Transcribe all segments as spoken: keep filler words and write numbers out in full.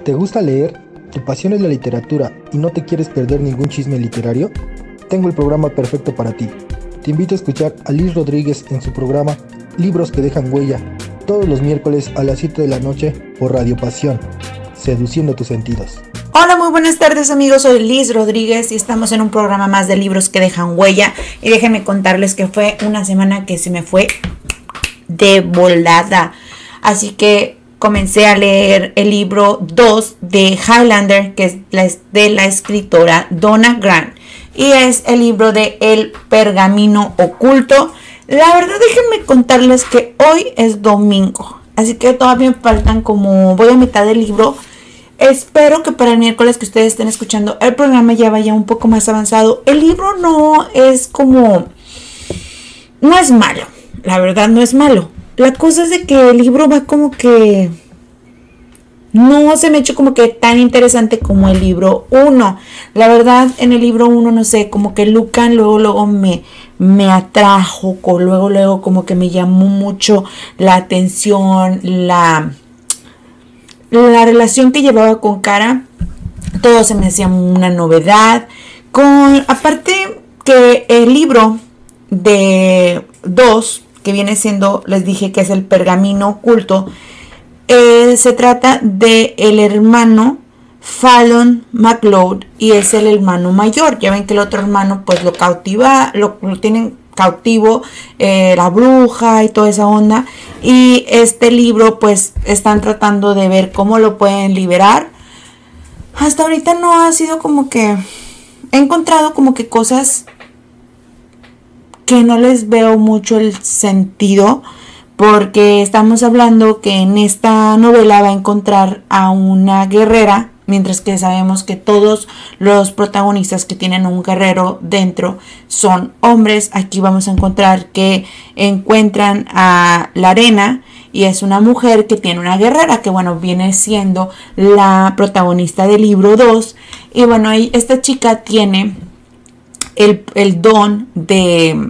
¿Te gusta leer? ¿Tu pasión es la literatura y no te quieres perder ningún chisme literario? Tengo el programa perfecto para ti. Te invito a escuchar a Liz Rodríguez en su programa Libros que dejan huella, todos los miércoles a las siete de la noche por Radio Pasión, seduciendo tus sentidos. Hola, muy buenas tardes amigos, soy Liz Rodríguez y estamos en un programa más de Libros que dejan huella. Y déjenme contarles que fue una semana que se me fue de volada. Así que comencé a leer el libro dos de Highlander, que es de la escritora Donna Grant. Y es el libro de El Pergamino Oculto. La verdad, déjenme contarles que hoy es domingo. Así que todavía me faltan como, voy a mitad del libro. Espero que para el miércoles que ustedes estén escuchando el programa ya vaya un poco más avanzado. El libro no es como, no es malo. La verdad no es malo. La cosa es de que el libro va como que no se me ha hecho como que tan interesante como el libro uno. La verdad, en el libro uno, no sé, como que Lucan luego, luego me, me atrajo, luego, luego como que me llamó mucho la atención, la, la relación que llevaba con Cara. Todo se me hacía una novedad. Con, aparte que el libro de dos, que viene siendo, les dije que es El Pergamino Oculto, eh, se trata de el hermano Fallon McLeod y es el hermano mayor. Ya ven que el otro hermano pues lo cautiva, lo, lo tienen cautivo, eh, la bruja y toda esa onda, y este libro pues están tratando de ver cómo lo pueden liberar. Hasta ahorita no ha sido como que he encontrado como que cosas que no les veo mucho el sentido, porque estamos hablando que en esta novela va a encontrar a una guerrera, mientras que sabemos que todos los protagonistas que tienen un guerrero dentro son hombres. Aquí vamos a encontrar que encuentran a Larenna y es una mujer que tiene una guerrera, que bueno, viene siendo la protagonista del libro dos. Y bueno, esta chica tiene El, el don de,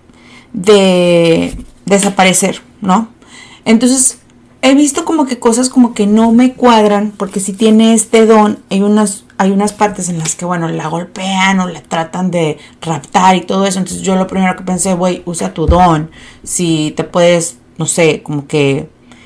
de desaparecer, ¿no? Entonces he visto como que cosas como que no me cuadran, porque si tiene este don, hay unas, hay unas partes en las que, bueno, la golpean o la tratan de raptar y todo eso. Entonces yo lo primero que pensé, güey, usa tu don, si te puedes, no sé, como que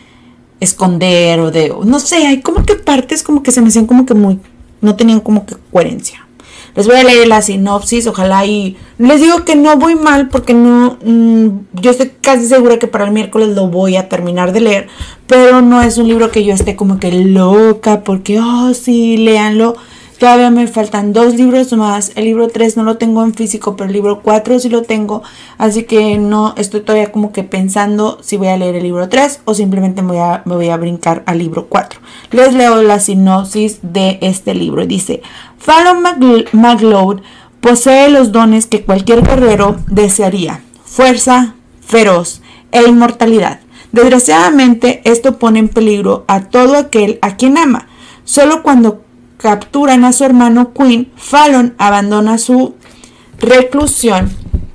esconder o de, no sé, hay como que partes como que se me hacían como que muy, no tenían como que coherencia. Les voy a leer la sinopsis, ojalá y les digo que no voy mal, porque no, mmm, yo estoy casi segura que para el miércoles lo voy a terminar de leer, pero no es un libro que yo esté como que loca porque, oh sí, léanlo. Todavía me faltan dos libros más. El libro tres no lo tengo en físico, pero el libro cuatro sí lo tengo. Así que no estoy todavía como que pensando si voy a leer el libro tres o simplemente me voy a, me voy a brincar al libro cuatro. Les leo la sinopsis de este libro. Dice: Fallon McLeod posee los dones que cualquier guerrero desearía: fuerza, feroz e inmortalidad. Desgraciadamente, esto pone en peligro a todo aquel a quien ama. Solo cuando capturan a su hermano Quinn, Fallon abandona su reclusión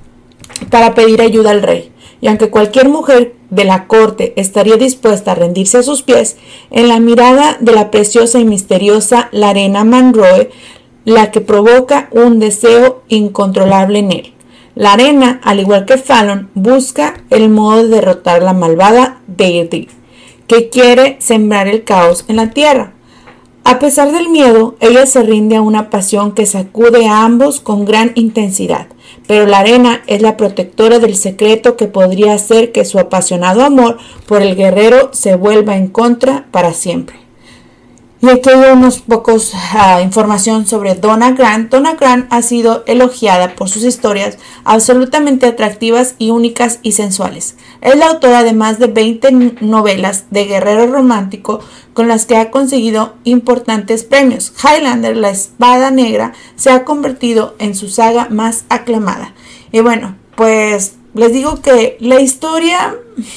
para pedir ayuda al rey. Y aunque cualquier mujer de la corte estaría dispuesta a rendirse a sus pies, en la mirada de la preciosa y misteriosa Larenna Monroe, la que provoca un deseo incontrolable en él. Larenna, al igual que Fallon, busca el modo de derrotar a la malvada Deirdre, que quiere sembrar el caos en la tierra. A pesar del miedo, ella se rinde a una pasión que sacude a ambos con gran intensidad, pero Larenna es la protectora del secreto que podría hacer que su apasionado amor por el guerrero se vuelva en contra para siempre. Y aquí hay unos pocos uh, información sobre Donna Grant. Donna Grant ha sido elogiada por sus historias absolutamente atractivas y únicas y sensuales. Es la autora de más de veinte novelas de guerrero romántico con las que ha conseguido importantes premios. Highlander, la espada negra, se ha convertido en su saga más aclamada. Y bueno, pues les digo que la historia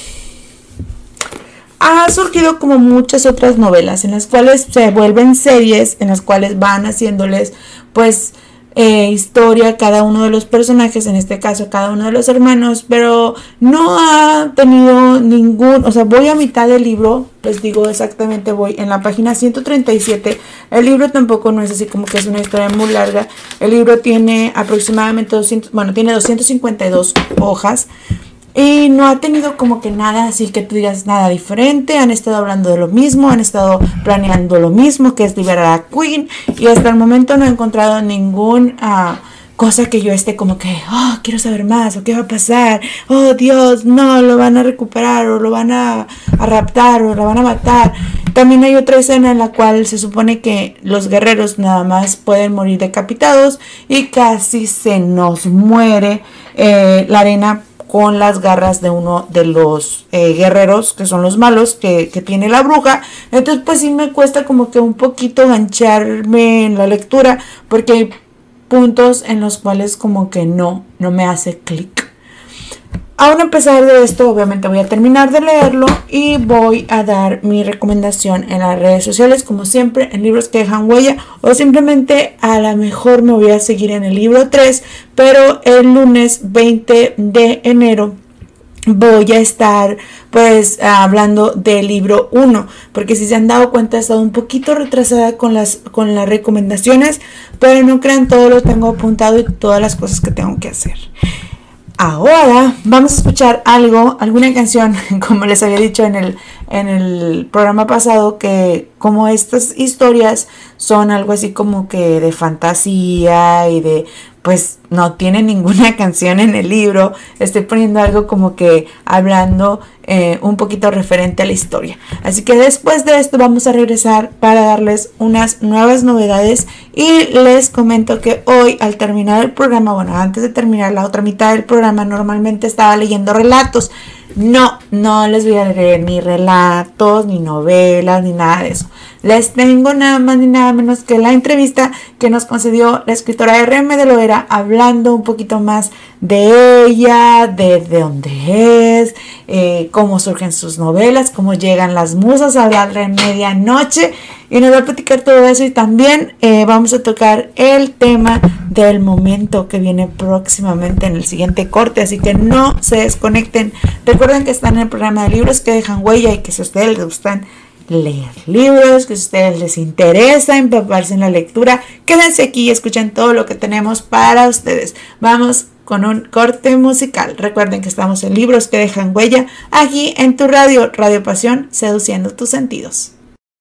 ha surgido como muchas otras novelas en las cuales se vuelven series, en las cuales van haciéndoles pues eh, historia cada uno de los personajes, en este caso cada uno de los hermanos, pero no ha tenido ningún, o sea, voy a mitad del libro, les digo exactamente, voy en la página ciento treinta y siete. El libro tampoco no es así como que es una historia muy larga. El libro tiene aproximadamente doscientos, bueno, tiene doscientas cincuenta y dos hojas. Y no ha tenido como que nada así que tú digas nada diferente. Han estado hablando de lo mismo, han estado planeando lo mismo, que es liberar a Queen. Y hasta el momento no he encontrado ningún uh, cosa que yo esté como que, oh, quiero saber más, o qué va a pasar. Oh, Dios, no, lo van a recuperar, o lo van a, a raptar, o lo van a matar. También hay otra escena en la cual se supone que los guerreros nada más pueden morir decapitados. Y casi se nos muere eh, la arena con las garras de uno de los eh, guerreros, que son los malos, que, que tiene la bruja. Entonces pues sí me cuesta como que un poquito gancharme en la lectura, porque hay puntos en los cuales como que no, no me hace clic. Aún a pesar de esto, obviamente voy a terminar de leerlo y voy a dar mi recomendación en las redes sociales, como siempre, en Libros que Dejan Huella, o simplemente a lo mejor me voy a seguir en el libro tres, pero el lunes veinte de enero voy a estar pues hablando del libro uno, porque si se han dado cuenta he estado un poquito retrasada con las, con las recomendaciones, pero no crean, todo lo tengo apuntado y todas las cosas que tengo que hacer. Ahora vamos a escuchar algo, alguna canción, como les había dicho en el, en el programa pasado, que como estas historias son algo así como que de fantasía y de, pues no tiene ninguna canción en el libro, estoy poniendo algo como que hablando eh, un poquito referente a la historia. Así que después de esto vamos a regresar para darles unas nuevas novedades, y les comento que hoy al terminar el programa, bueno, antes de terminar la otra mitad del programa, normalmente estaba leyendo relatos. No, no les voy a leer ni relatos, ni novelas, ni nada de eso. Les tengo nada más ni nada menos que la entrevista que nos concedió la escritora R M de Loera, hablando un poquito más de ella, de, de dónde es, eh, cómo surgen sus novelas, cómo llegan las musas a hablarle en medianoche, y nos va a platicar todo eso. Y también eh, vamos a tocar el tema del momento que viene próximamente en el siguiente corte, así que no se desconecten. Recuerden que están en el programa de Libros que Dejan Huella, y que si a ustedes les gustan leer libros, que si a ustedes les interesa empaparse en la lectura, quédense aquí y escuchen todo lo que tenemos para ustedes. Vamos con un corte musical. Recuerden que estamos en Libros que Dejan Huella, aquí en tu radio, Radio Pasión, seduciendo tus sentidos.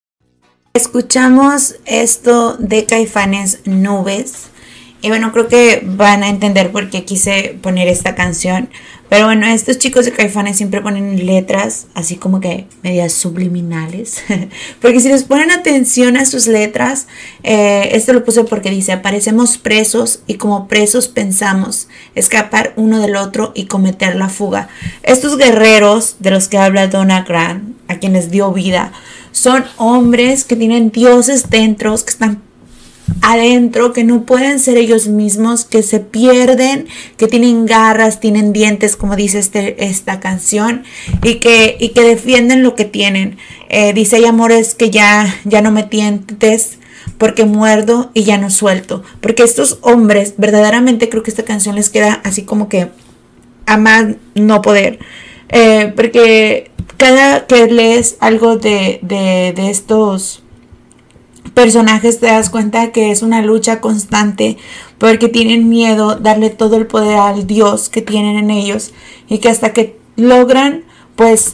Escuchamos esto de Caifanes, Nubes. Y bueno, creo que van a entender por qué quise poner esta canción. Pero bueno, estos chicos de Caifanes siempre ponen letras así como que medias subliminales. Porque si les ponen atención a sus letras, eh, esto lo puse porque dice: parecemos presos y como presos pensamos escapar uno del otro y cometer la fuga. Estos guerreros de los que habla Donna Grant, a quienes dio vida, son hombres que tienen dioses dentro, que están adentro, que no pueden ser ellos mismos, que se pierden, que tienen garras, tienen dientes, como dice este, esta canción, y que, y que defienden lo que tienen. Eh, dice: hay amores que ya, ya no me tientes, porque muerdo y ya no suelto. Porque estos hombres, verdaderamente creo que esta canción les queda así como que a más no poder. Eh, porque cada que lees algo de, de, de estos personajes te das cuenta que es una lucha constante, porque tienen miedo darle todo el poder al Dios que tienen en ellos, y que hasta que logran pues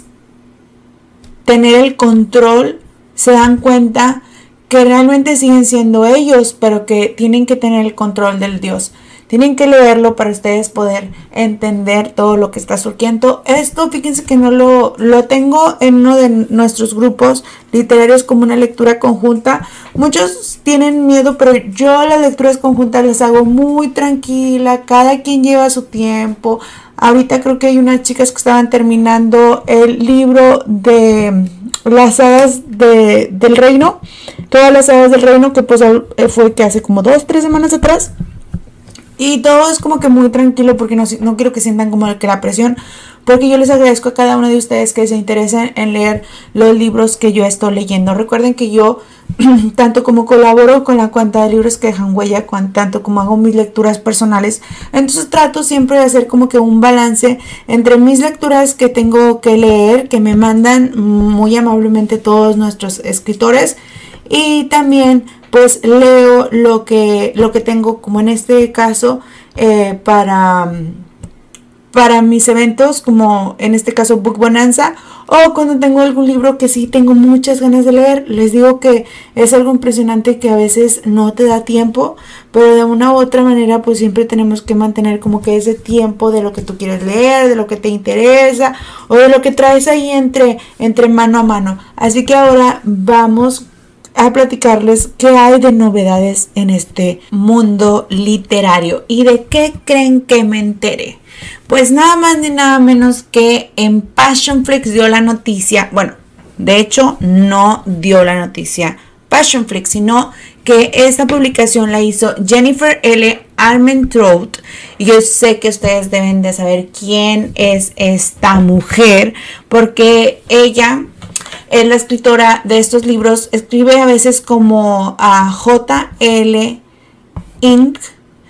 tener el control se dan cuenta que realmente siguen siendo ellos, pero que tienen que tener el control del Dios. Tienen que leerlo para ustedes poder entender todo lo que está surgiendo. Esto, fíjense que no lo, lo tengo en uno de nuestros grupos literarios como una lectura conjunta. Muchos tienen miedo, pero yo las lecturas conjuntas las hago muy tranquila. Cada quien lleva su tiempo. Ahorita creo que hay unas chicas que estaban terminando el libro de las hadas de, del reino. Todas las hadas del reino, que pues fue que hace como dos, tres semanas atrás. Y todo es como que muy tranquilo, porque no, no quiero que sientan como que la presión, porque yo les agradezco a cada uno de ustedes que se interesen en leer los libros que yo estoy leyendo. Recuerden que yo tanto como colaboro con la cuenta de libros que dejan huella, cuan, tanto como hago mis lecturas personales, entonces trato siempre de hacer como que un balance entre mis lecturas que tengo que leer, que me mandan muy amablemente todos nuestros escritores, y también pues leo lo que, lo que tengo, como en este caso, eh, para... para mis eventos, como en este caso Book Bonanza, o cuando tengo algún libro que sí tengo muchas ganas de leer. Les digo que es algo impresionante que a veces no te da tiempo, pero de una u otra manera pues siempre tenemos que mantener como que ese tiempo de lo que tú quieres leer, de lo que te interesa o de lo que traes ahí entre, entre mano a mano. Así que ahora vamos a platicarles qué hay de novedades en este mundo literario. ¿Y de qué creen que me enteré? Pues nada más ni nada menos que en Passionflix dio la noticia, bueno, de hecho no dio la noticia Passionflix, sino que esta publicación la hizo Jennifer L. Armentrout. Y yo sé que ustedes deben de saber quién es esta mujer, porque ella es la escritora de estos libros. Escribe a veces como a J L Inc.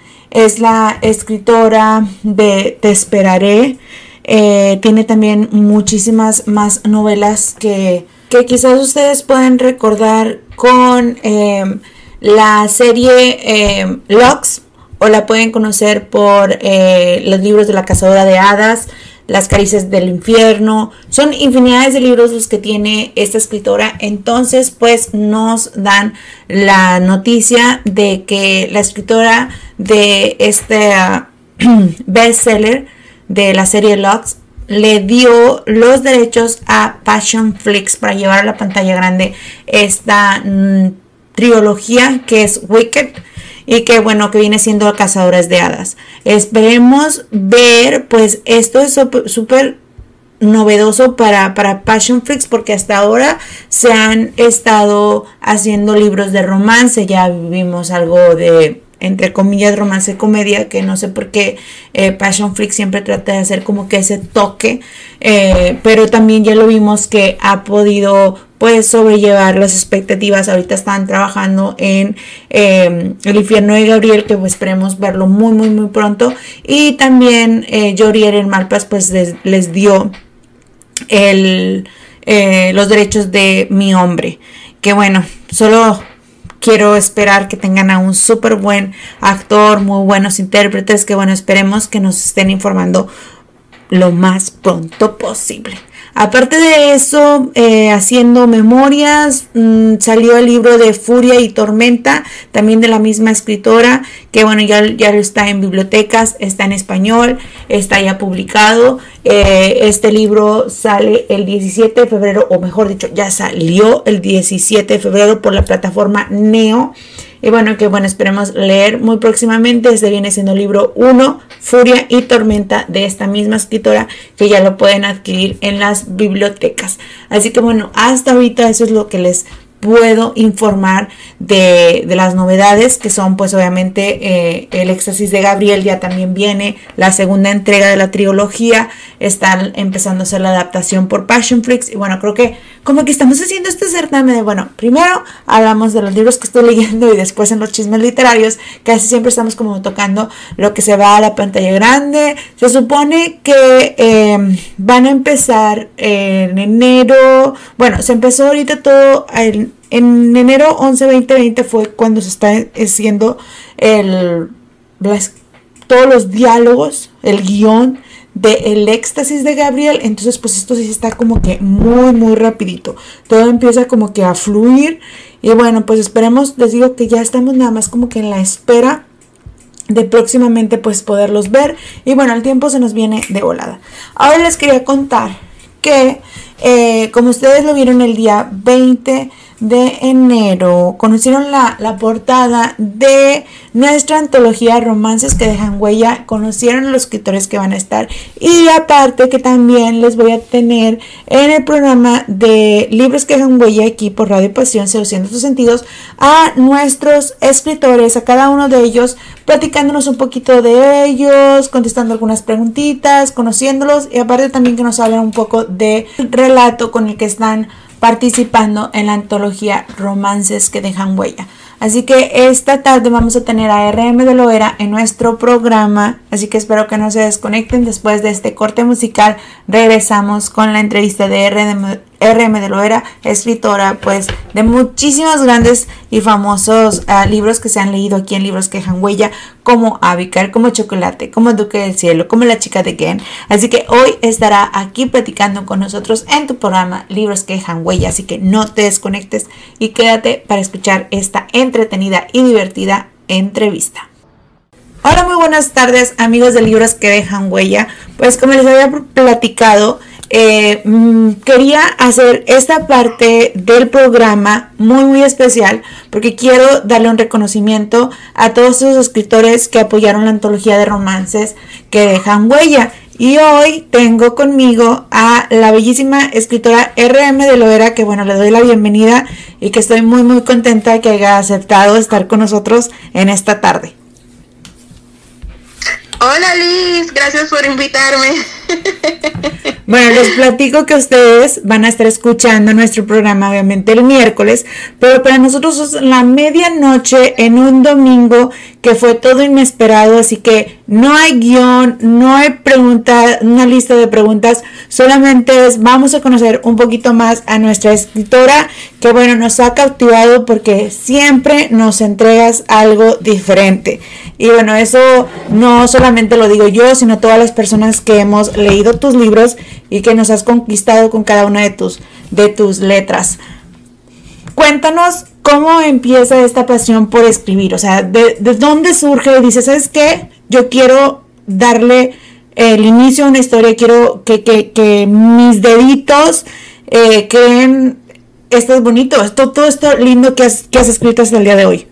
Es la escritora de Te esperaré. Eh, tiene también muchísimas más novelas que, que quizás ustedes pueden recordar con eh, la serie eh, Lux, o la pueden conocer por eh, los libros de La Cazadora de Hadas, Las Caricias del Infierno. Son infinidades de libros los que tiene esta escritora. Entonces pues nos dan la noticia de que la escritora de este uh, bestseller de la serie Lux le dio los derechos a Passionflix para llevar a la pantalla grande esta mm, trilogía que es Wicked, y que bueno, que viene siendo Cazadoras de Hadas. Esperemos ver, pues esto es súper novedoso para, para Passionflix, porque hasta ahora se han estado haciendo libros de romance. Ya vimos algo de, entre comillas, romance comedia, que no sé por qué eh, Passionflix siempre trata de hacer como que ese toque, eh, pero también ya lo vimos que ha podido pues sobrellevar las expectativas. Ahorita están trabajando en eh, El Infierno de Gabriel, que pues esperemos verlo muy muy muy pronto. Y también eh, Yorier en Malpas pues les, les dio el, eh, los derechos de Mi Hombre, que bueno, solo quiero esperar que tengan a un súper buen actor, muy buenos intérpretes, que bueno, esperemos que nos estén informando lo más pronto posible. Aparte de eso, eh, haciendo memorias, mmm, salió el libro de Furia y Tormenta, también de la misma escritora, que bueno, ya, ya está en bibliotecas, está en español, está ya publicado. Eh, este libro sale el diecisiete de febrero, o mejor dicho, ya salió el diecisiete de febrero por la plataforma Neo. Y bueno, que bueno, esperemos leer muy próximamente. Este viene siendo el libro uno, Furia y Tormenta, de esta misma escritora, que ya lo pueden adquirir en las bibliotecas. Así que bueno, hasta ahorita eso es lo que les puedo informar de, de las novedades, que son pues obviamente eh, El Éxtasis de Gabriel ya también viene, la segunda entrega de la trilogía, está empezando a hacer la adaptación por Passionflix. Y bueno, creo que como que estamos haciendo este certamen de, bueno, primero hablamos de los libros que estoy leyendo y después en los chismes literarios, casi siempre estamos como tocando lo que se va a la pantalla grande. Se supone que eh, van a empezar en enero, bueno, se empezó ahorita todo el en enero once veinte veinte fue cuando se está haciendo el, las, todos los diálogos, el guión de El Éxtasis de Gabriel. Entonces pues esto sí está como que muy muy rapidito, todo empieza como que a fluir. Y bueno, pues esperemos, les digo que ya estamos nada más como que en la espera de próximamente pues poderlos ver. Y bueno, el tiempo se nos viene de volada. Ahora les quería contar que eh, como ustedes lo vieron el día veinte de enero, conocieron la, la portada de nuestra antología Romances que dejan huella, conocieron a los escritores que van a estar, y aparte que también les voy a tener en el programa de Libros que dejan huella aquí por Radio Pasión, seduciendo tus sentidos, a nuestros escritores, a cada uno de ellos, platicándonos un poquito de ellos, contestando algunas preguntitas, conociéndolos, y aparte también que nos hablan un poco de relato con el que están participando en la antología Romances que dejan huella. Así que esta tarde vamos a tener a R M de Loera en nuestro programa, así que espero que no se desconecten. Después de este corte musical regresamos con la entrevista de R M de Loera, escritora pues de muchísimos grandes y famosos uh, libros que se han leído aquí en Libros que dejan huella, como Abigail, como Chocolate, como Duque del Cielo, como La Chica de Gen. Así que hoy estará aquí platicando con nosotros en tu programa Libros que dejan huella, así que no te desconectes y quédate para escuchar esta entretenida y divertida entrevista. Hola, muy buenas tardes, amigos de Libros que dejan huella. Pues como les había platicado, Eh, mmm, quería hacer esta parte del programa muy muy especial porque quiero darle un reconocimiento a todos esos escritores que apoyaron la antología de romances que dejan huella. Y hoy tengo conmigo a la bellísima escritora R M de Loera, que bueno, le doy la bienvenida y que estoy muy muy contenta que haya aceptado estar con nosotros en esta tarde. Hola Liz, gracias por invitarme. Bueno, les platico que ustedes van a estar escuchando nuestro programa obviamente el miércoles, pero para nosotros es la medianoche en un domingo que fue todo inesperado, así que no hay guión, no hay pregunta, una lista de preguntas, solamente es vamos a conocer un poquito más a nuestra escritora, que bueno, nos ha cautivado porque siempre nos entregas algo diferente. Y bueno, eso no solamente lo digo yo, sino todas las personas que hemos leído tus libros y que nos has conquistado con cada una de tus, de tus letras. Cuéntanos cómo empieza esta pasión por escribir, o sea, de, de dónde surge, dices, ¿sabes qué? Yo quiero darle el inicio a una historia, quiero que, que, que mis deditos eh, creen esto es bonito, esto, todo esto lindo que has, que has escrito hasta el día de hoy.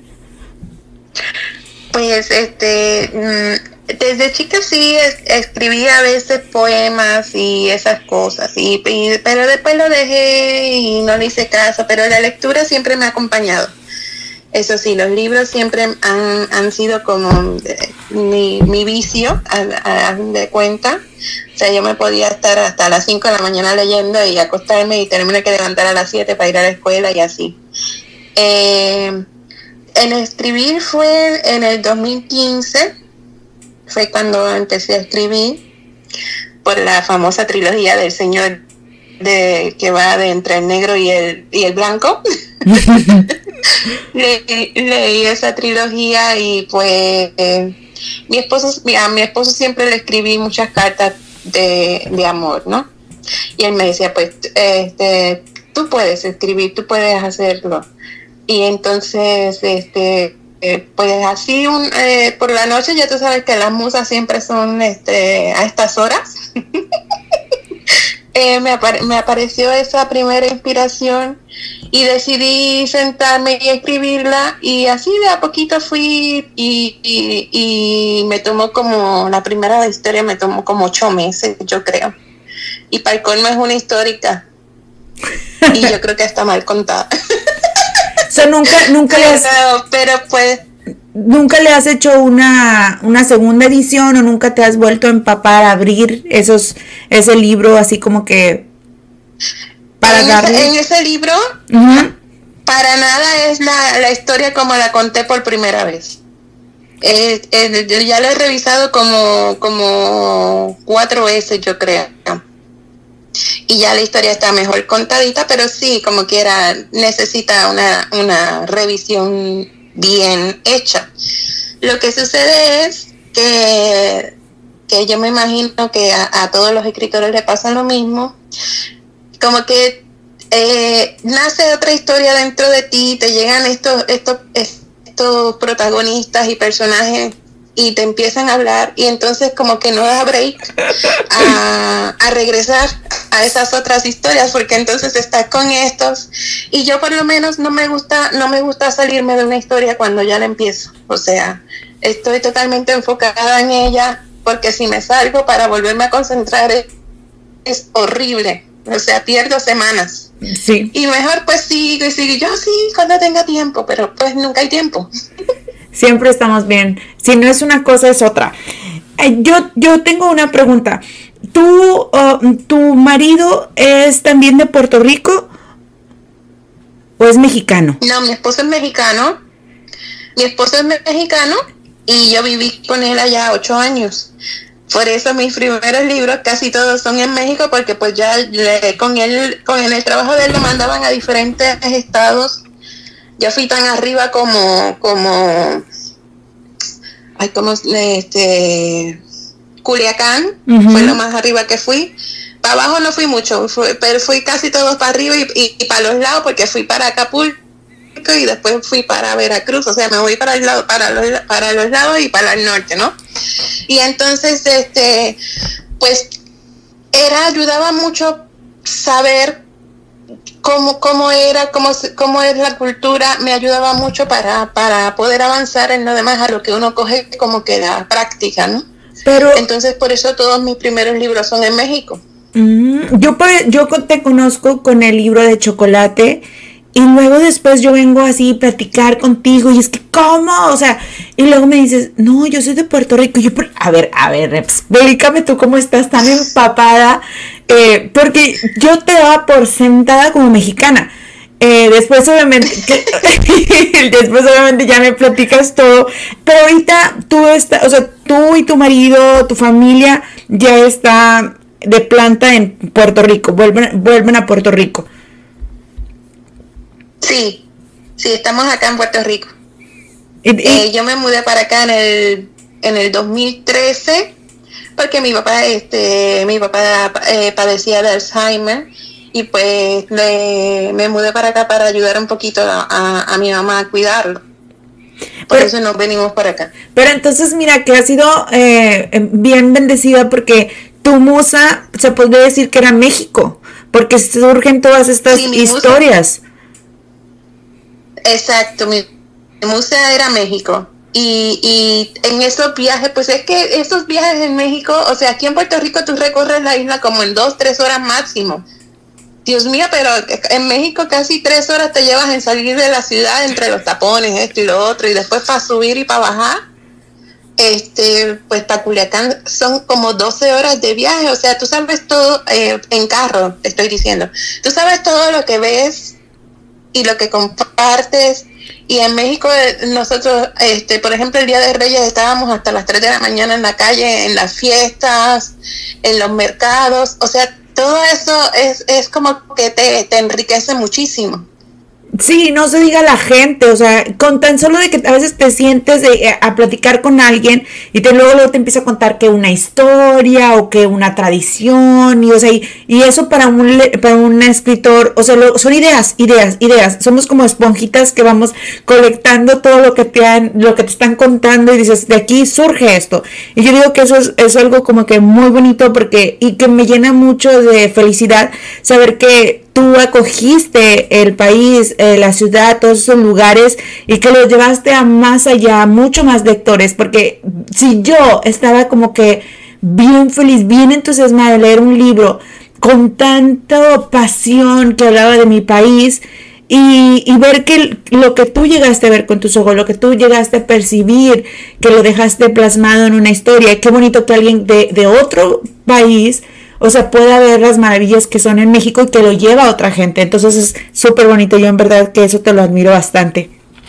Pues este, desde chica sí es, escribía a veces poemas y esas cosas, y, y, pero después lo dejé y no le hice caso, pero la lectura siempre me ha acompañado. Eso sí, los libros siempre han, han sido como mi, mi vicio, a, a, de cuenta. O sea, yo me podía estar hasta las cinco de la mañana leyendo y acostarme y tenerme que levantar a las siete para ir a la escuela y así. Eh, El escribir fue en el dos mil quince, fue cuando empecé a escribir por la famosa trilogía del señor de, que va de entre el negro y el, y el blanco. Le, leí esa trilogía y pues eh, mi esposo, a mi esposo siempre le escribí muchas cartas de, de amor, ¿no? Y él me decía, pues, este, tú puedes escribir, tú puedes hacerlo. Y entonces, este, eh, pues así un, eh, por la noche ya tú sabes que las musas siempre son este, a estas horas. eh, me, apare- me apareció esa primera inspiración y decidí sentarme y escribirla, y así de a poquito fui y, y, y me tomó como, la primera historia me tomó como ocho meses, yo creo. Y para el colmo es una histórica y yo creo que está mal contada. O sea, nunca, nunca pero, le has, pero pues nunca le has hecho una, una segunda edición, o nunca te has vuelto a empapar a abrir esos, ese libro así como que para en, darle. ese, en ese libro, Uh-huh. para nada es la, la historia como la conté por primera vez. Eh, eh, yo ya lo he revisado como, como cuatro veces, yo creo. Y ya la historia está mejor contadita, pero sí, como quiera, necesita una, una revisión bien hecha. Lo que sucede es que, que yo me imagino que a, a todos los escritores le pasa lo mismo, como que eh, nace otra historia dentro de ti, te llegan estos, estos, estos protagonistas y personajes y te empiezan a hablar, y entonces como que no da break a, a regresar a esas otras historias, porque entonces estás con estos, y yo por lo menos no me gusta no me gusta salirme de una historia cuando ya la empiezo. O sea, estoy totalmente enfocada en ella, porque si me salgo para volverme a concentrar es, es horrible. O sea, pierdo semanas. Sí. Y mejor pues sigo y sigo, yo sí, cuando tenga tiempo, pero pues nunca hay tiempo. Siempre estamos bien. Si no es una cosa, es otra. Eh, yo, yo tengo una pregunta. ¿Tú, uh, tu marido es también de Puerto Rico ¿O es mexicano? No, mi esposo es mexicano. Mi esposo es mexicano y yo viví con él allá ocho años. Por eso mis primeros libros casi todos son en México, porque pues ya le, con él, con él, el trabajo de él lo mandaban a diferentes estados. Yo fui tan arriba como, como, ay, como, este, Culiacán, uh-huh. Fue lo más arriba que fui. Para abajo no fui mucho, fui, pero fui casi todos para arriba y, y, y para los lados, porque fui para Acapulco y después fui para Veracruz, o sea, me voy para el lado, para los, para los lados y para el norte, ¿no? Y entonces, este, pues, era, ayudaba mucho saber cómo, cómo era, cómo, cómo es la cultura, me ayudaba mucho para, para poder avanzar en lo demás, a lo que uno coge como que la práctica, ¿no? Pero, entonces, por eso todos mis primeros libros son en México. Mm, yo, yo te conozco con el libro de Chocolate. Y luego después yo vengo así a platicar contigo y es que, ¿cómo? O sea, y luego me dices, no, yo soy de Puerto Rico. Y yo, a ver, a ver, explícame tú cómo estás tan empapada. Eh, porque yo te daba por sentada como mexicana. Eh, después obviamente, que, después obviamente ya me platicas todo. Pero ahorita tú estás, o sea, tú y tu marido, tu familia ya está de planta en Puerto Rico. Vuelven, vuelven a Puerto Rico. Sí, sí, estamos acá en Puerto Rico. ¿Y, y? Eh, yo me mudé para acá en el en el dos mil trece porque mi papá este mi papá eh, padecía de Alzheimer y pues le, me mudé para acá para ayudar un poquito a, a, a mi mamá a cuidarlo. Por pero, eso nos venimos para acá. Pero entonces mira que has sido eh, bien bendecida porque tu musa se podría decir que era México, porque surgen todas estas sí, historias. Musa. Exacto, mi, mi musa era México y, y en esos viajes, pues es que esos viajes en México, o sea, aquí en Puerto Rico tú recorres la isla como en dos, tres horas máximo. Dios mío, pero en México casi tres horas te llevas en salir de la ciudad entre los tapones, esto y lo otro, y después para subir y para bajar, este, pues para Culiacán son como doce horas de viaje, o sea, tú sabes todo, eh, en carro, te estoy diciendo, tú sabes todo lo que ves y lo que compartes. Y en México nosotros, este, por ejemplo, el Día de Reyes estábamos hasta las tres de la mañana en la calle, en las fiestas, en los mercados, o sea, todo eso es, es como que te, te enriquece muchísimo. Sí, no se diga la gente, o sea, con tan solo de que a veces te sientes de, a, a platicar con alguien y te luego, luego te empieza a contar que una historia o que una tradición y o sea, y, y eso para un para un escritor, o sea, lo, son ideas, ideas, ideas. Somos como esponjitas que vamos colectando todo lo que te han, lo que te están contando y dices, de aquí surge esto. Y yo digo que eso es, es algo como que muy bonito porque y que me llena mucho de felicidad saber que tú acogiste el país, eh, la ciudad, todos esos lugares y que los llevaste a más allá, mucho más lectores, porque si yo estaba como que bien feliz, bien entusiasmada de leer un libro con tanta pasión que hablaba de mi país y, y ver que lo que tú llegaste a ver con tus ojos, lo que tú llegaste a percibir, que lo dejaste plasmado en una historia, qué bonito que alguien de, de otro país, o sea, pueda ver las maravillas que son en México y que lo lleva a otra gente. Entonces es súper bonito. Yo en verdad que eso te lo admiro bastante.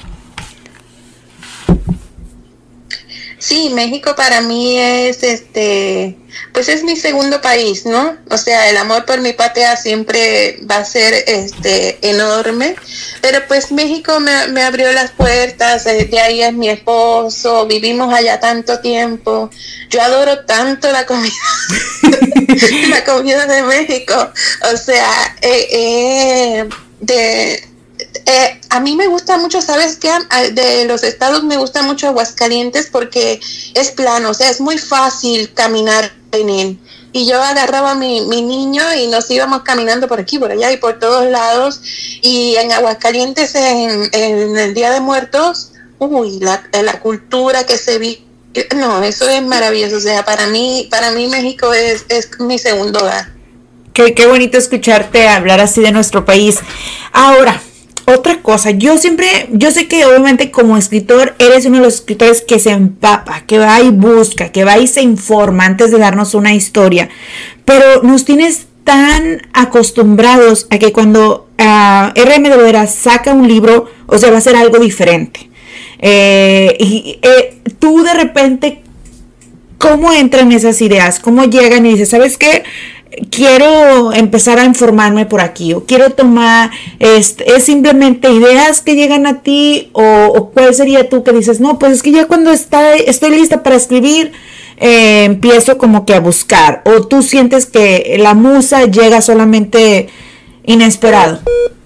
Sí, México para mí es, este, pues es mi segundo país, ¿no? O sea, el amor por mi patria siempre va a ser, este, enorme. Pero pues México me, me abrió las puertas, de ahí es mi esposo, vivimos allá tanto tiempo. Yo adoro tanto la comida, la comida de México. O sea, eh, eh, de... Eh, a mí me gusta mucho, ¿sabes qué? De los estados me gusta mucho Aguascalientes porque es plano, o sea, es muy fácil caminar en él. Y yo agarraba a mi, mi niño y nos íbamos caminando por aquí, por allá y por todos lados. Y en Aguascalientes, en, en el Día de Muertos, uy, la, la cultura que se vive, no, eso es maravilloso. O sea, para mí, para mí México es, es mi segundo hogar. Qué, qué bonito escucharte hablar así de nuestro país. Ahora, otra cosa, yo siempre, yo sé que obviamente como escritor eres uno de los escritores que se empapa, que va y busca, que va y se informa antes de darnos una historia, pero nos tienes tan acostumbrados a que cuando uh, R M de Loera saca un libro, o sea, va a ser algo diferente. Eh, y eh, tú de repente, ¿cómo entran esas ideas? ¿Cómo llegan y dices, ¿sabes qué? Quiero empezar a informarme por aquí, o quiero tomar, este, es simplemente ideas que llegan a ti, o, o cuál sería tú que dices, no, pues es que ya cuando está, estoy lista para escribir, eh, empiezo como que a buscar, o tú sientes que la musa llega solamente inesperado.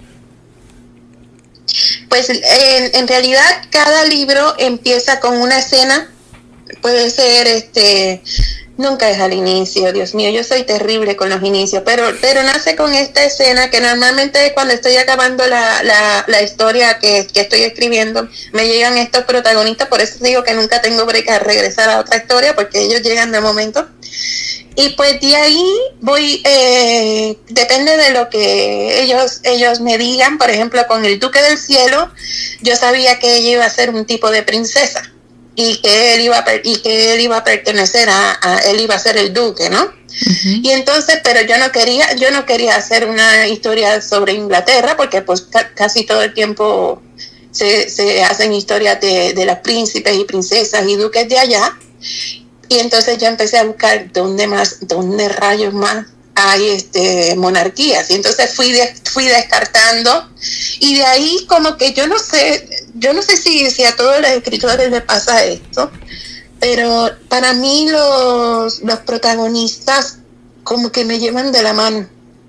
Pues en, en realidad cada libro empieza con una escena, puede ser este... Nunca es al inicio, Dios mío, yo soy terrible con los inicios, pero pero nace con esta escena que normalmente es cuando estoy acabando la, la, la historia que, que estoy escribiendo, me llegan estos protagonistas, por eso digo que nunca tengo break a regresar a otra historia, porque ellos llegan de momento. Y pues de ahí voy, eh, depende de lo que ellos, ellos me digan. Por ejemplo, con el Duque del Cielo, yo sabía que ella iba a ser un tipo de princesa. Y que él iba a, y que él iba a pertenecer a, a él iba a ser el duque, ¿no? Uh-huh. Y entonces, pero yo no quería, yo no quería hacer una historia sobre Inglaterra, porque pues ca- casi todo el tiempo se, se hacen historias de, de los príncipes y princesas y duques de allá. Y entonces yo empecé a buscar dónde más, dónde rayos más hay este monarquías, y entonces fui de, fui descartando, y de ahí como que yo no sé, yo no sé si, si a todos los escritores les pasa esto, pero para mí los, los protagonistas como que me llevan de la mano.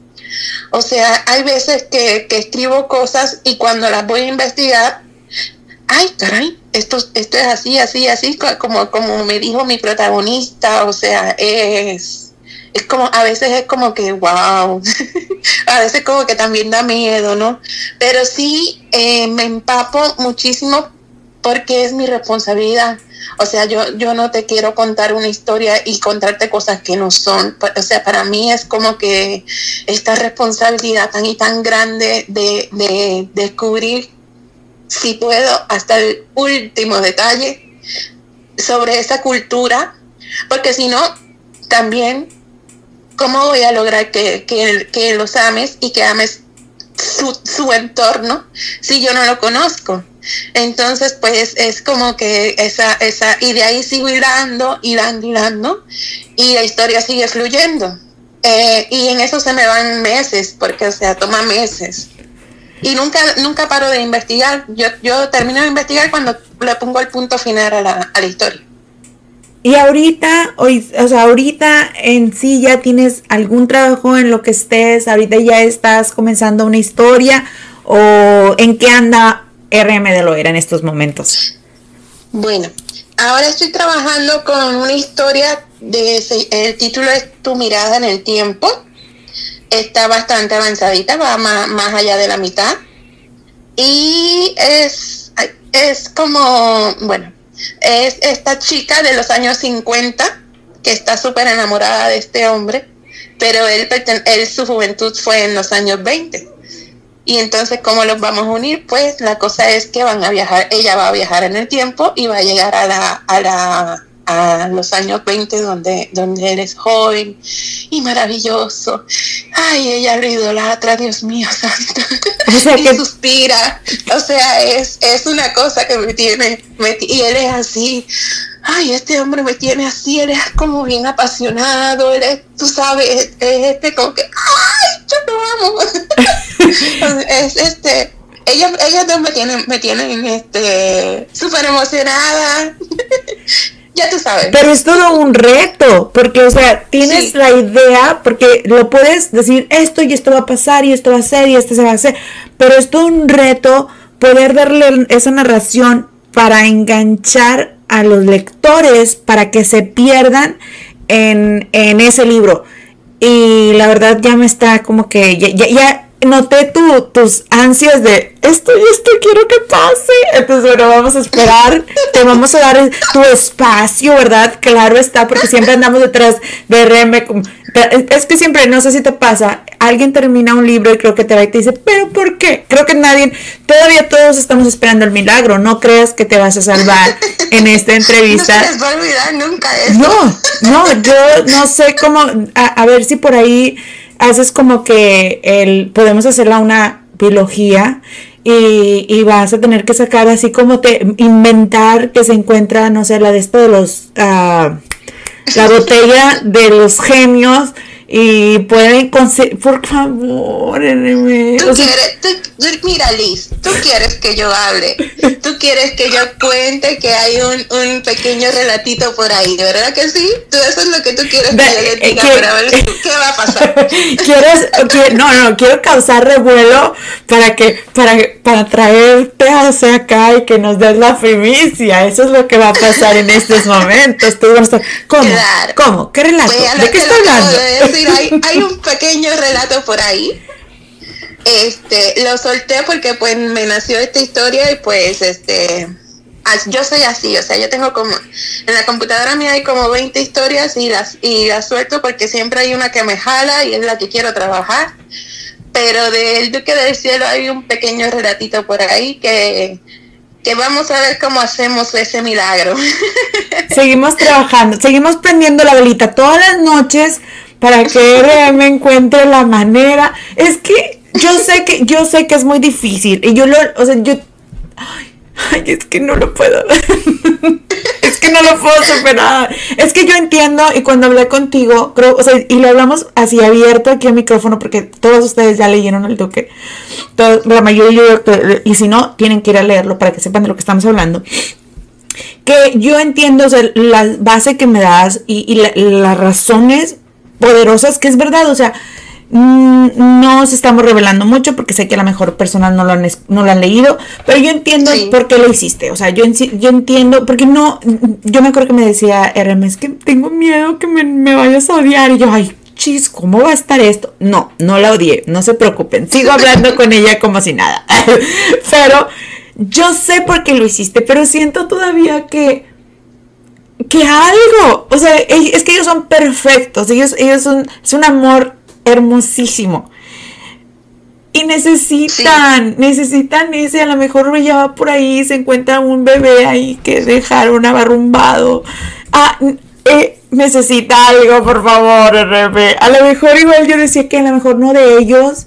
O sea, hay veces que, que escribo cosas y cuando las voy a investigar, ay, caray, esto, esto es así, así, así, como, como me dijo mi protagonista. O sea, es... Es como, a veces es como que, wow, a veces como que también da miedo, ¿no? Pero sí eh, me empapo muchísimo porque es mi responsabilidad. O sea, yo, yo no te quiero contar una historia y contarte cosas que no son. O sea, para mí es como que esta responsabilidad tan y tan grande de, de descubrir, si puedo, hasta el último detalle sobre esa cultura, porque si no, también... ¿Cómo voy a lograr que, que, que los ames y que ames su, su entorno si yo no lo conozco? Entonces, pues es como que esa, esa, y de ahí sigo hilando, hilando, hilando, y la historia sigue fluyendo. Eh, y en eso se me van meses, porque, o sea, toma meses. Y nunca, nunca paro de investigar. Yo, yo termino de investigar cuando le pongo el punto final a la, a la historia. Y ahorita, hoy, o sea, ahorita en sí ya tienes algún trabajo en lo que estés, ahorita ya estás comenzando una historia, o ¿en qué anda R M de Loera en estos momentos? Bueno, ahora estoy trabajando con una historia, de el título es Tu mirada en el tiempo. Está bastante avanzadita, va más, más allá de la mitad. Y es, es como, bueno, es esta chica de los años cincuenta que está súper enamorada de este hombre, pero él, él su juventud fue en los años veinte. Y entonces, ¿cómo los vamos a unir? Pues la cosa es que van a viajar, ella va a viajar en el tiempo y va a llegar a la, a la, a los años veinte, donde, donde él es joven y maravilloso. Ay, ella lo idolatra, Dios mío santo. O sea, y que... suspira. O sea, es, es una cosa que me tiene, me, y él es así. Ay, este hombre me tiene así, él es como bien apasionado, él es, tú sabes, es, es este como que, ay, yo lo amo. Es este, ellos, ellos dos me tienen, me tienen este, súper emocionada. Ya tú sabes. Pero es todo un reto, porque, o sea, tienes sí. la idea, porque lo puedes decir, esto y esto va a pasar, y esto va a ser, y esto se va a hacer, pero es todo un reto poder darle esa narración para enganchar a los lectores, para que se pierdan en, en ese libro. Y la verdad ya me está como que, ya, ya, ya noté tu, tus ansias de esto y esto quiero que pase. Entonces, bueno, vamos a esperar, te vamos a dar tu espacio, ¿verdad? Claro está, porque siempre andamos detrás de R M. Es que siempre, no sé si te pasa, alguien termina un libro y creo que te va y te dice, ¿pero por qué? Creo que nadie, todavía todos estamos esperando el milagro. No creas que te vas a salvar en esta entrevista. No se les va a olvidar nunca eso. No, no, yo no sé cómo, a, a ver si por ahí haces como que el, podemos hacerla una, biología y, y vas a tener que sacar así como te inventar que se encuentra, no sé, la de esto de los, uh, la botella de los genios. Y pueden conseguir, por favor, N M. Tú quieres, tú, mira, Liz, tú quieres que yo hable, tú quieres que yo cuente que hay un, un pequeño relatito por ahí, ¿verdad que sí? Tú, eso es lo que tú quieres que yo le diga, pero a ver qué va a pasar. ¿Quieres? Que, no, no, quiero causar revuelo para que, para, para traerte hacia acá y que nos des la primicia. Eso es lo que va a pasar en estos momentos. Tú vas a estar, ¿cómo? Claro. ¿Cómo? ¿Qué relato? Pues, ¿De qué estoy hablando? Hay, hay un pequeño relato por ahí. Este, lo solté porque pues me nació esta historia y pues este, yo soy así, o sea, yo tengo como, en la computadora mía hay como veinte historias y las, y las suelto porque siempre hay una que me jala y es la que quiero trabajar. Pero del Duque del Cielo hay un pequeño relatito por ahí que, que vamos a ver cómo hacemos ese milagro. Seguimos trabajando, seguimos prendiendo la velita todas las noches para que R M encuentre la manera. Es que yo sé que yo sé que es muy difícil y yo lo, o sea, yo ay, ay es que no lo puedo. Es que no lo puedo superar. Es que yo entiendo y cuando hablé contigo, creo, o sea, y lo hablamos así abierto aquí al micrófono porque todos ustedes ya leyeron El Duque. Todo, la mayoría, y si no, tienen que ir a leerlo para que sepan de lo que estamos hablando. Que yo entiendo, o sea, la base que me das y, y la, las razones poderosas, que es verdad, o sea, mmm, no nos estamos revelando mucho porque sé que a lo mejor personas no lo han, no lo han leído, pero yo entiendo sí. por qué lo hiciste, o sea, yo, yo entiendo, porque no, yo me acuerdo que me decía R M, es que tengo miedo que me, me vayas a odiar, y yo, ay, chis, ¿cómo va a estar esto? No, no la odié, no se preocupen, sigo hablando con ella como si nada, pero yo sé por qué lo hiciste, pero siento todavía que que algo, o sea, es que ellos son perfectos, ellos, ellos son, es un amor hermosísimo y necesitan, sí. necesitan ese, a lo mejor ya va por ahí, se encuentra un bebé ahí que dejaron abarrumbado, ah, eh, necesita algo, por favor, R M, a lo mejor igual yo decía que a lo mejor no de ellos,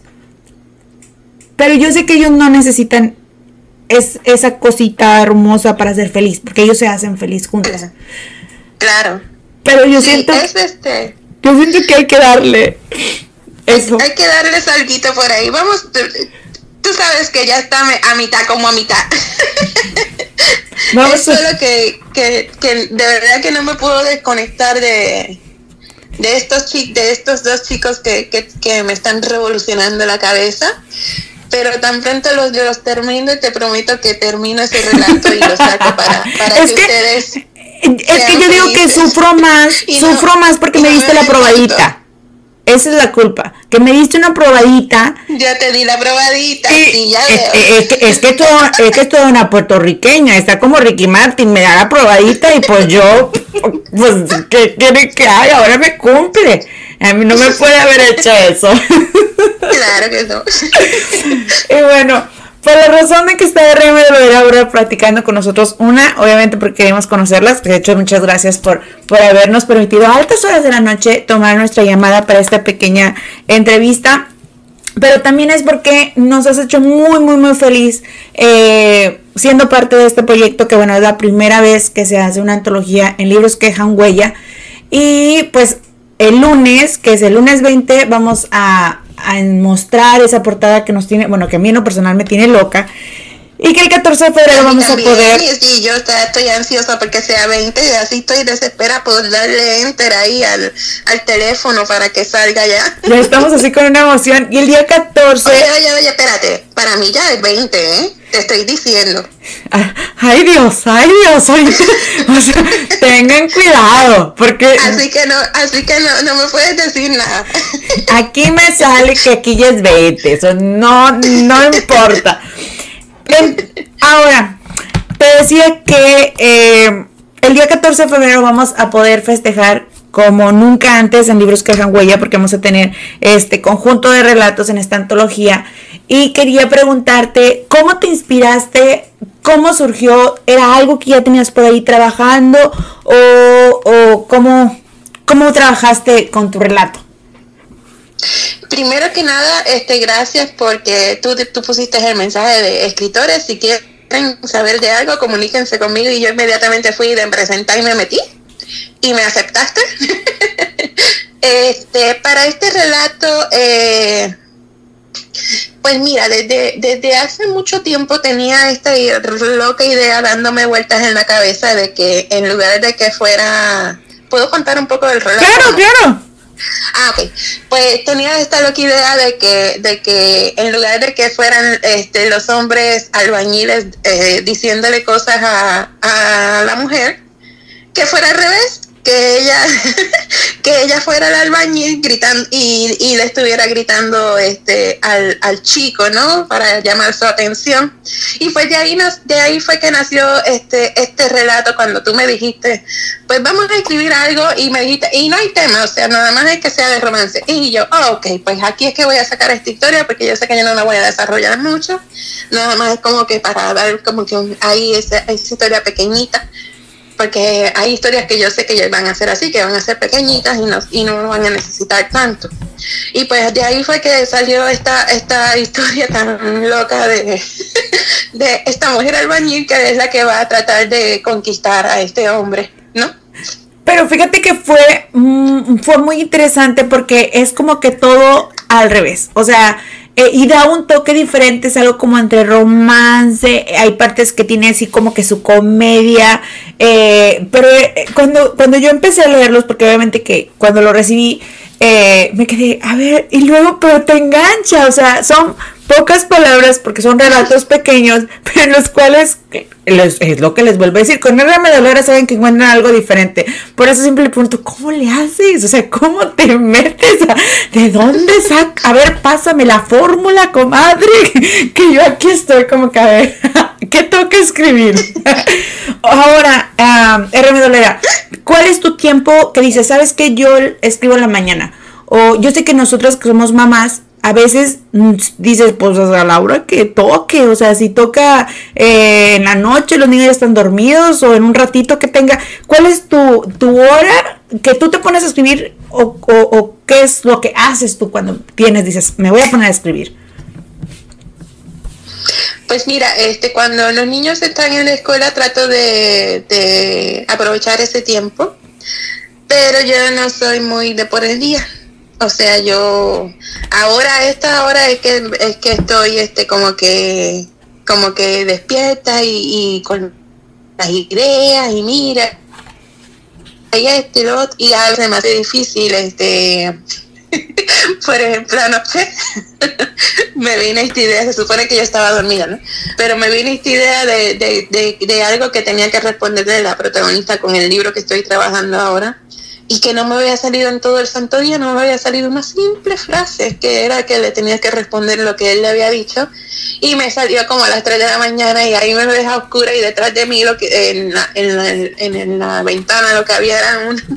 pero yo sé que ellos no necesitan es esa cosita hermosa para ser feliz, porque ellos se hacen feliz juntos. Claro. Pero yo sí, siento es este. Yo siento que hay que darle eso. Hay que darles alguito por ahí. Vamos, tú, tú sabes que ya está a mitad como a mitad. Vamos. Es solo que, que, que de verdad que no me puedo desconectar de de estos chicos, de estos dos chicos que, que, que me están revolucionando la cabeza. Pero tan pronto los, los termino y te prometo que termino ese relato y lo saco para, para que, que ustedes. Es que yo digo que sufro más, sufro no, más porque me diste la probadita. Esa es la culpa, que me diste una probadita. Ya te di la probadita, y, sí, ya es, veo. Es que es que esto es que esto es una puertorriqueña, está como Ricky Martin, me da la probadita y pues yo, pues, ¿qué quiere que haga? Ahora me cumple. A mí no me puede haber hecho eso. Claro que no. Y bueno, por la razón de que está R M de Loera ahora platicando con nosotros, una, obviamente porque queremos conocerlas, de hecho muchas gracias por, por habernos permitido a altas horas de la noche tomar nuestra llamada para esta pequeña entrevista, pero también es porque nos has hecho muy muy muy feliz eh, siendo parte de este proyecto, que bueno, es la primera vez que se hace una antología en libros que dejan huella, y pues el lunes, que es el lunes veinte, vamos a a mostrar esa portada que nos tiene, bueno, que a mí en lo personal me tiene loca, y que el catorce de febrero a vamos también, a poder. Sí, yo estoy ansiosa porque sea veinte, y así estoy desesperada por darle enter ahí al, al teléfono para que salga ya. Ya estamos así con una emoción, y el día catorce. Oye, oye, oye, espérate, para mí ya es veinte, ¿eh? Te estoy diciendo. Ay Dios, ay Dios, ay, o sea, tengan cuidado, porque así que no, así que no, no me puedes decir nada. Aquí me sale que aquí ya es veinte, eso no, no importa. En, ahora, te decía que eh, el día catorce de febrero vamos a poder festejar como nunca antes en Libros que Dejan Huella, porque vamos a tener este conjunto de relatos en esta antología. Y quería preguntarte, ¿cómo te inspiraste? ¿Cómo surgió? ¿Era algo que ya tenías por ahí trabajando? ¿O, o cómo, cómo trabajaste con tu relato? primero que nada, este, gracias porque tú, tú pusiste el mensaje de escritores. Si quieren saber de algo, comuníquense conmigo, y yo inmediatamente fui de presentar y me metí y me aceptaste. este, para este relato, eh, pues mira, desde, desde hace mucho tiempo tenía esta loca idea dándome vueltas en la cabeza de que en lugar de que fuera... ¿Puedo contar un poco del relato? Claro, claro. Ah, ok. Pues tenía esta loca idea de que, de que en lugar de que fueran este, los hombres albañiles eh, diciéndole cosas a, a la mujer, que fuera al revés, que ella que ella fuera el albañil gritando y, y le estuviera gritando este al, al chico, ¿no? Para llamar su atención. Y pues de ahí nos, de ahí fue que nació este este relato cuando tú me dijiste, pues vamos a escribir algo, y me dijiste, y no hay tema, o sea, nada más es que sea de romance. Y yo, oh, ok, pues aquí es que voy a sacar esta historia, porque yo sé que yo no la voy a desarrollar mucho, nada más es como que para dar como que un, ahí esa, esa historia pequeñita, porque hay historias que yo sé que van a ser así, que van a ser pequeñitas y no, y no van a necesitar tanto. Y pues de ahí fue que salió esta esta historia tan loca de, de esta mujer albañil, que es la que va a tratar de conquistar a este hombre, ¿no? Pero fíjate que fue, mm, fue muy interesante, porque es como que todo al revés, o sea... Eh, y da un toque diferente, es algo como entre romance, hay partes que tiene así como que su comedia, eh, pero eh, cuando, cuando yo empecé a leerlos, porque obviamente que cuando lo recibí, eh, me quedé, a ver, y luego, pero te engancha, o sea, son pocas palabras, porque son relatos pequeños, pero en los cuales, les, es lo que les vuelvo a decir, con R M Dolores saben que encuentran algo diferente. Por eso siempre le pregunto, ¿cómo le haces? O sea, ¿cómo te metes? ¿De dónde sacas? A ver, pásame la fórmula, comadre, que yo aquí estoy como que, a ver, ¿qué tengo que escribir? Ahora, um, R M Dolera, ¿cuál es tu tiempo que dices, sabes que yo escribo en la mañana? O yo sé que nosotros que somos mamás, a veces dices, pues a la hora que toque, o sea, si toca eh, en la noche, los niños ya están dormidos, o en un ratito que tenga, ¿cuál es tu, tu hora que tú te pones a escribir, o, o, o qué es lo que haces tú cuando tienes, dices, me voy a poner a escribir? Pues mira, este, cuando los niños están en la escuela trato de, de aprovechar ese tiempo, pero yo no soy muy de por el día. O sea, yo ahora a esta hora es que es que estoy este como que como que despierta y, y con las ideas, y mira y este y lo otro, y a veces me hace difícil este por ejemplo anoche me vino esta idea, se supone que yo estaba dormida, ¿no? Pero me vino esta idea de, de, de, de algo que tenía que responderle la protagonista con el libro que estoy trabajando ahora. Y que no me había salido en todo el santo día, no me había salido una simple frase, que era que le tenía que responder lo que él le había dicho, y me salió como a las tres de la mañana, y ahí me lo deja oscura, y detrás de mí lo que en la, en la, en, en la ventana lo que había era un,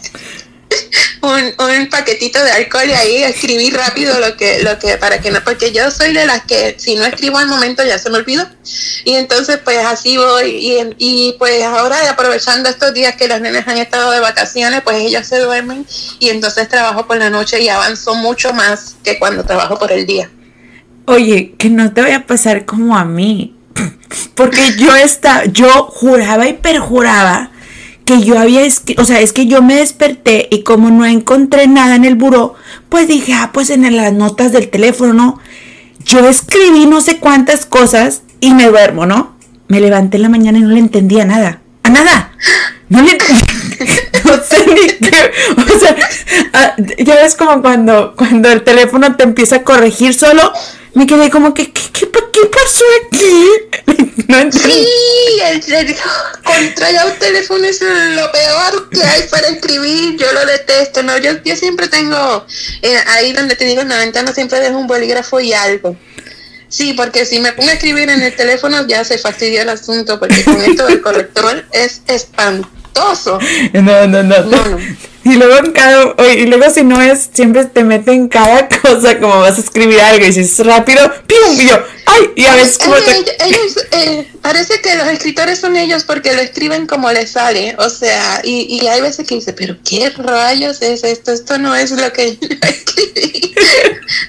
un, un paquetito de alcohol, y ahí escribí rápido lo que, lo que, para que no, porque yo soy de las que si no escribo al momento ya se me olvidó, y entonces pues así voy, y, y pues ahora aprovechando estos días que los nenes han estado de vacaciones, pues ellos se duermen, y entonces trabajo por la noche y avanzo mucho más que cuando trabajo por el día. Oye, que no te vaya a pasar como a mí, porque yo esta, yo juraba y perjuraba que yo había escrito, o sea, es que yo me desperté y como no encontré nada en el buró, pues dije, ah, pues en las notas del teléfono, ¿no? Yo escribí no sé cuántas cosas y me duermo, ¿no? Me levanté en la mañana y no le entendía nada, a nada, no le entendía, no sé ni qué, o sea, ya ves como cuando, cuando el teléfono te empieza a corregir solo, me quedé como que, ¿qué, qué, qué pasó aquí? No entiendo. Sí, el, el controlar un teléfono es lo peor que hay para escribir, yo lo detesto, no, yo, yo siempre tengo, eh, ahí donde te digo en la ventana siempre dejo un bolígrafo y algo. Sí, porque si me pongo a escribir en el teléfono ya se fastidia el asunto, porque con esto del corrector es espantoso. No, no, no. no, no. Y luego en cada, y luego si no es, siempre te meten cada cosa, como vas a escribir algo y dices rápido, ¡pium! Y yo, ¡ay! Y a veces como es te... que ellos, eh, parece que los escritores son ellos porque lo escriben como les sale, o sea, y, y hay veces que dice, pero ¿qué rayos es esto? Esto no es lo que yo escribí.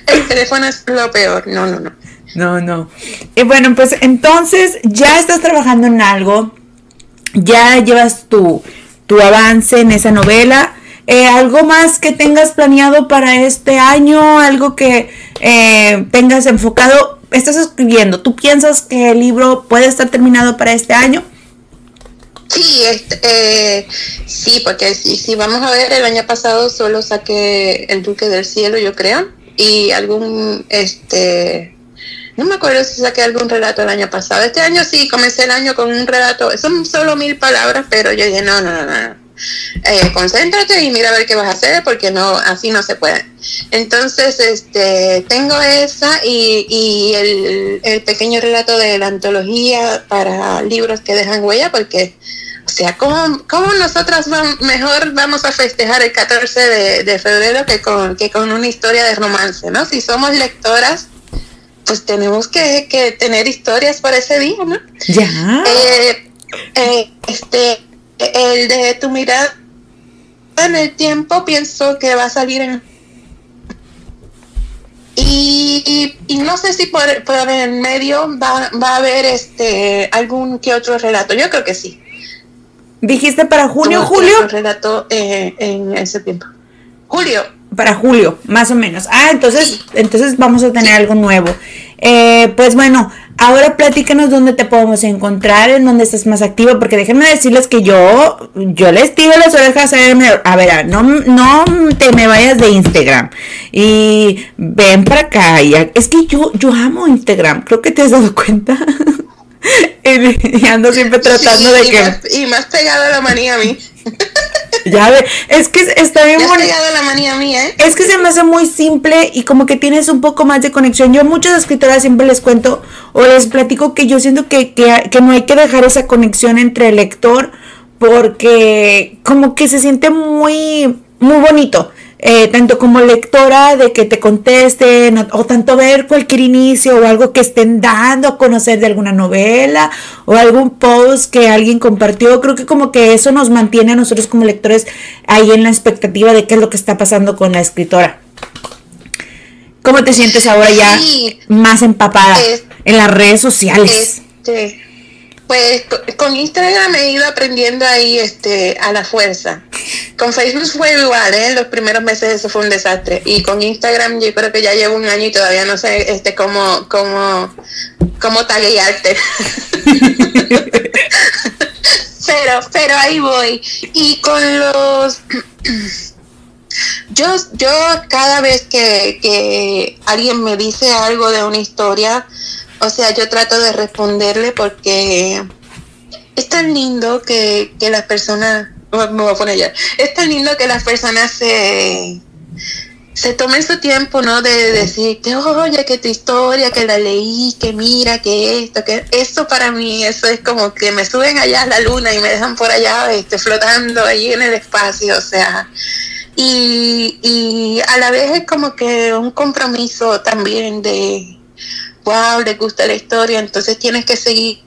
el teléfono es lo peor. No, no, no. No, no. Y bueno, pues entonces ya estás trabajando en algo, ya llevas tu, tu avance en esa novela. Eh, ¿Algo más que tengas planeado para este año? ¿Algo que eh, tengas enfocado? Estás escribiendo. ¿Tú piensas que el libro puede estar terminado para este año? Sí, este, eh, sí, porque si, si vamos a ver, el año pasado solo saqué El Duque del Cielo, yo creo, y algún, este... No me acuerdo si saqué algún relato el año pasado. Este año sí, comencé el año con un relato. Son solo mil palabras, pero yo dije, no, no, no, no. Eh, concéntrate y mira a ver qué vas a hacer, porque no, así no se puede. Entonces, este, tengo esa y, y el, el pequeño relato de la antología para libros que dejan huella, porque, o sea, ¿cómo, cómo nosotras vamos, mejor vamos a festejar el catorce de, de febrero que con, que con una historia de romance, ¿no? Si somos lectoras, pues tenemos que, que tener historias para ese día, ¿no? Ya. Eh, eh, este, el de Tu mirada en el tiempo, pienso que va a salir en... Y, y, y no sé si por, por en medio va, va a haber este algún que otro relato. Yo creo que sí. ¿Dijiste para junio, Tuvo julio? otro relato eh, en ese tiempo. Julio. Para julio, más o menos. Ah, entonces, Sí. entonces vamos a tener algo nuevo. Eh, pues bueno, ahora platícanos dónde te podemos encontrar, en dónde estás más activo, porque déjenme decirles que yo, yo les tiro las orejas a ver, a ver, no, no te me vayas de Instagram y ven para acá. Y es que yo, yo amo Instagram, creo que te has dado cuenta. Y ando siempre tratando Sí, de y que... Más, y más pegado la manía a mí. Ya ve, es que está bien Me has bonito. pegado la manía a mí, ¿eh? Es que se me hace muy simple y como que tienes un poco más de conexión. Yo a muchas escritoras siempre les cuento o les platico que yo siento que, que, que no hay que dejar esa conexión entre el lector, porque como que se siente muy, muy bonito. Eh, tanto como lectora, de que te contesten, o, o tanto ver cualquier inicio o algo que estén dando a conocer de alguna novela o algún post que alguien compartió. Creo que como que eso nos mantiene a nosotros como lectores ahí en la expectativa de qué es lo que está pasando con la escritora. ¿Cómo te sientes ahora ya Sí. más empapada Es- en las redes sociales? Este, pues co- con Instagram he ido aprendiendo ahí este a la fuerza. Con Facebook fue igual, ¿eh? Los primeros meses eso fue un desastre. Y con Instagram yo creo que ya llevo un año y todavía no sé este cómo, cómo, cómo taguearte. pero, pero ahí voy. Y con los... Yo, yo cada vez que, que alguien me dice algo de una historia, o sea, yo trato de responderle porque es tan lindo que, que las personas, me voy a poner ya, es tan lindo que las personas se, se tomen su tiempo, ¿no? De decirte, oye, que tu historia, que la leí, que mira, que esto, que eso para mí, eso es como que me suben allá a la luna y me dejan por allá este, flotando ahí en el espacio, o sea... Y, y a la vez es como que un compromiso también de, wow, les gusta la historia, entonces tienes que seguir,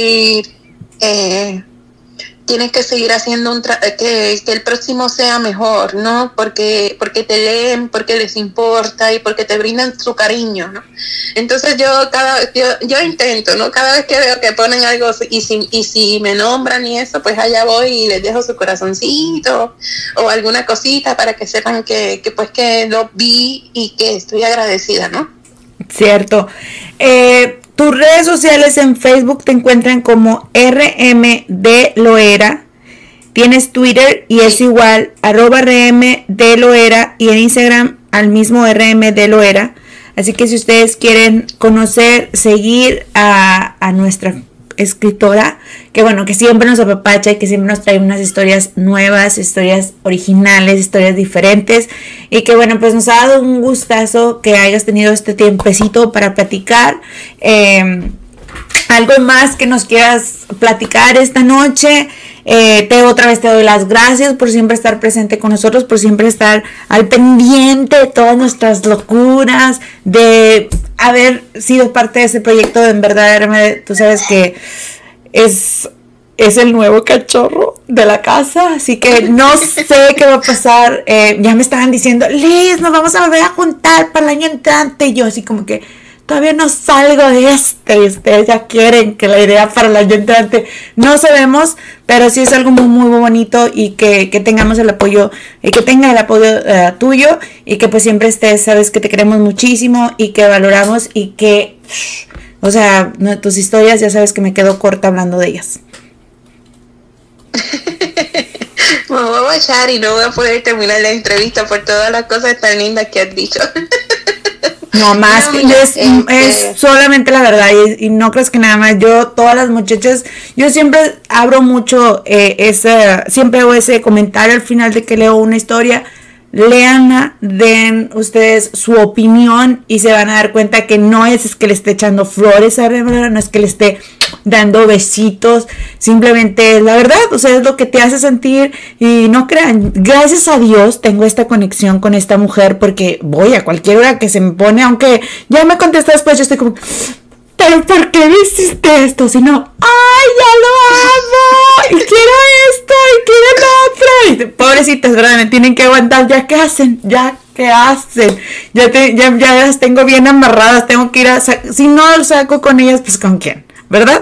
eh, tienes que seguir haciendo un tra que, que el próximo sea mejor, ¿no? Porque, porque te leen, porque les importa y porque te brindan su cariño, ¿no? Entonces yo cada yo, yo intento, ¿no? Cada vez que veo que ponen algo y si, y si me nombran y eso, pues allá voy y les dejo su corazoncito o alguna cosita para que sepan que, que pues que lo vi y que estoy agradecida, ¿no? Cierto. Eh, tus redes sociales en Facebook te encuentran como R M D Loera. Tienes Twitter y es igual, arroba R M D Loera, y en Instagram al mismo R M D Loera. Así que si ustedes quieren conocer, seguir a, a nuestra escritora, que bueno, que siempre nos apapacha y que siempre nos trae unas historias nuevas, historias originales, historias diferentes, y que bueno, pues nos ha dado un gustazo que hayas tenido este tiempecito para platicar. Eh, algo más que nos quieras platicar esta noche. Eh, te otra vez te doy las gracias por siempre estar presente con nosotros, por siempre estar al pendiente de todas nuestras locuras, de haber sido parte de ese proyecto. En verdad, tú sabes que es es el nuevo cachorro de la casa, así que no sé qué va a pasar. Eh, ya me estaban diciendo, Liz, nos vamos a volver a juntar para el año entrante. Y yo así como que todavía no salgo de este y ustedes ya quieren que la idea para el año entrante. No sabemos, pero sí es algo muy muy bonito y que, que tengamos el apoyo, y que tenga el apoyo uh, tuyo, y que pues siempre estés, sabes que te queremos muchísimo y que valoramos, y que, o sea, no, tus historias ya sabes que me quedo corta hablando de ellas. Me voy a echar y no voy a poder terminar la entrevista por todas las cosas tan lindas que has dicho. No más, no, mira, es, este... es solamente la verdad, y, y no crees que nada más. Yo, todas las muchachas, yo siempre abro mucho eh, ese, siempre hago ese comentario al final de que leo una historia. Léanla, den ustedes su opinión y se van a dar cuenta que no es, es que le esté echando flores a Rebecca, no es que le esté dando besitos, simplemente es la verdad, o sea, es lo que te hace sentir. Y no crean, gracias a Dios tengo esta conexión con esta mujer, porque voy a cualquier hora que se me pone, aunque ya me contesta después, yo estoy como, pero ¿por qué me hiciste esto? Si no, ¡ay, ya lo amo! Y quiero esto, y quiero lo otro. Y pobrecitas, ¿verdad? Me tienen que aguantar. ¿Ya qué hacen? ¿Ya qué hacen? Ya, te, ya, ya las tengo bien amarradas. Tengo que ir a... Si no lo saco con ellas, pues ¿con quién? ¿Verdad?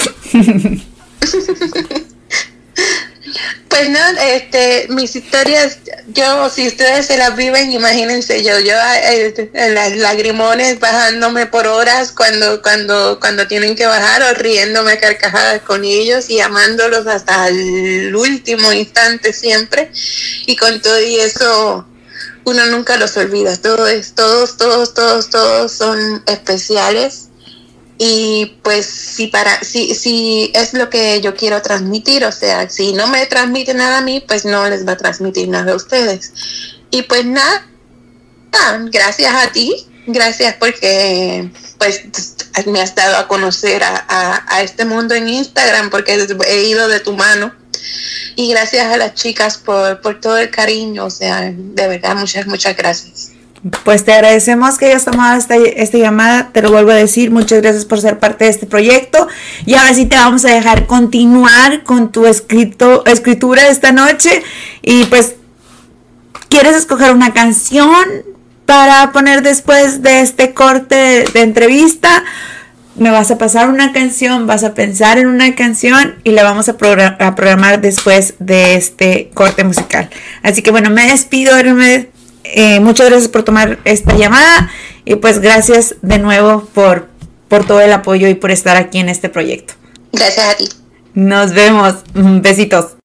Pues no, este, mis historias, yo, si ustedes se las viven, imagínense yo, yo, eh, las lagrimones bajándome por horas cuando, cuando, cuando tienen que bajar, o riéndome a carcajadas con ellos y amándolos hasta el último instante siempre, y con todo y eso, uno nunca los olvida, todos, todos, todos, todos, todos son especiales. Y pues si para si si es lo que yo quiero transmitir, o sea, si no me transmite nada a mí, pues no les va a transmitir nada a ustedes. Y pues nada, gracias a ti, gracias porque pues me has dado a conocer a, a, a este mundo en Instagram, porque he ido de tu mano. Y gracias a las chicas por, por todo el cariño, o sea, de verdad, muchas, muchas gracias. Pues te agradecemos que hayas tomado esta, esta llamada, te lo vuelvo a decir, muchas gracias por ser parte de este proyecto, y ahora sí te vamos a dejar continuar con tu escrito, escritura esta noche. Y pues, ¿quieres escoger una canción para poner después de este corte de, de entrevista? Me vas a pasar una canción, vas a pensar en una canción y la vamos a, program- a programar después de este corte musical. Así que bueno, me despido, Hermes. Eh, muchas gracias por tomar esta llamada, y pues gracias de nuevo por, por todo el apoyo y por estar aquí en este proyecto. Gracias a ti. Nos vemos. Besitos.